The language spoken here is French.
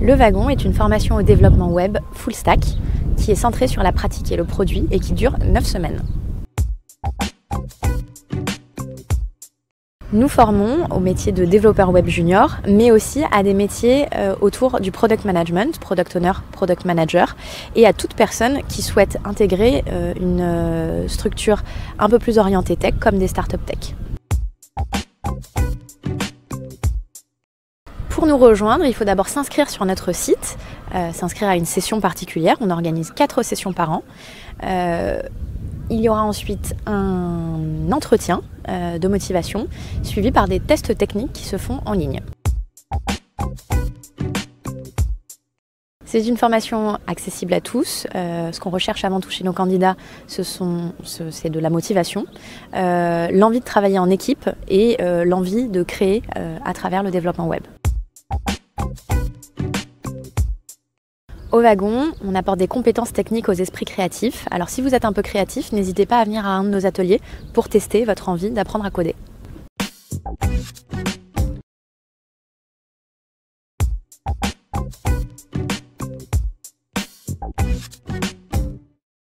Le Wagon est une formation au développement web full stack qui est centrée sur la pratique et le produit et qui dure 9 semaines. Nous formons au métier de développeur web junior, mais aussi à des métiers autour du product management, product owner, product manager, et à toute personne qui souhaite intégrer une structure un peu plus orientée tech, comme des startups tech. Pour nous rejoindre, il faut d'abord s'inscrire sur notre site, s'inscrire à une session particulière. On organise 4 sessions par an. Il y aura ensuite un entretien de motivation suivi par des tests techniques qui se font en ligne. C'est une formation accessible à tous. Ce qu'on recherche avant tout chez nos candidats, c'est de la motivation, l'envie de travailler en équipe et l'envie de créer à travers le développement web. Au Wagon, on apporte des compétences techniques aux esprits créatifs. Alors si vous êtes un peu créatif, n'hésitez pas à venir à un de nos ateliers pour tester votre envie d'apprendre à coder.